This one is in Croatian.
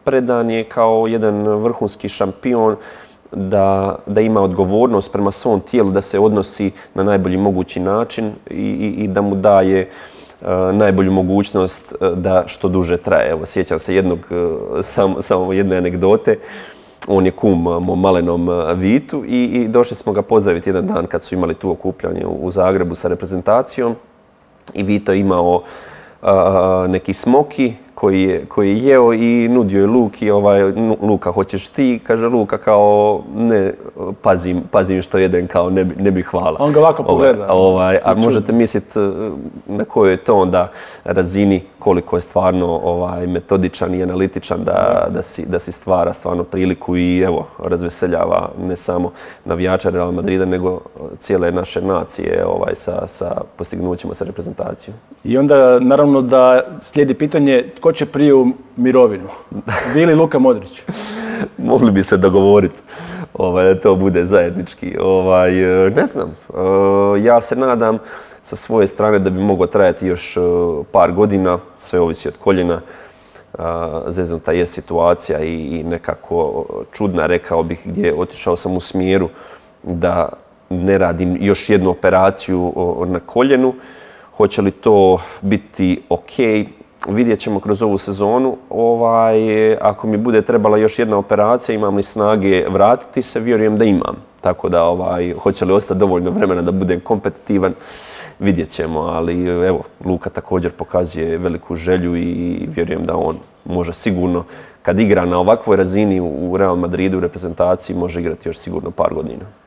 predan je kao jedan vrhunski šampion, da ima odgovornost prema svom tijelu, da se odnosi na najbolji mogući način i da mu daje najbolju mogućnost da što duže traje. Evo, sjećam se samo jedne anegdote. On je kum mom malenom Vitu i došli smo ga pozdraviti jedan dan kad su imali tu okupljanje u Zagrebu sa reprezentacijom. I Vito je imao neki smoki koji je jeo i nudio je Luki, Luka, hoćeš ti? Kaže Luka kao, ne, pazim što jedem, kao ne bih hvala. On ga ovako pogleda. A možete misliti na kojoj je to onda razini, koliko je stvarno metodičan i analitičan da si stvara stvarno priliku i evo, razveseljava ne samo navijača Real Madrida, nego cijele naše nacije sa postignućima sa reprezentacijom. I onda naravno da slijedi pitanje tko će prije u mirovinu? Vi ili Luka Modrić? Mogli bi se dogovoriti da to bude zajednički. Ne znam, ja se nadam sa svoje strane da bi moglo trajati još par godina, sve ovisi od koljena. Zeznuta je situacija i nekako čudna, rekao bih, gdje otišao sam u smjeru da ne radim još jednu operaciju na koljenu. Hoće li to biti ok? Vidjet ćemo kroz ovu sezonu. Ako mi bude trebala još jedna operacija, imam li snage vratiti se, vjerujem da imam. Tako da hoće li ostati dovoljno vremena da budem kompetitivan, vidjet ćemo. Ali evo, Luka također pokazuje veliku želju i vjerujem da on može sigurno, kad igra na ovakvoj razini u Real Madridu, u reprezentaciji, može igrati još sigurno par godina.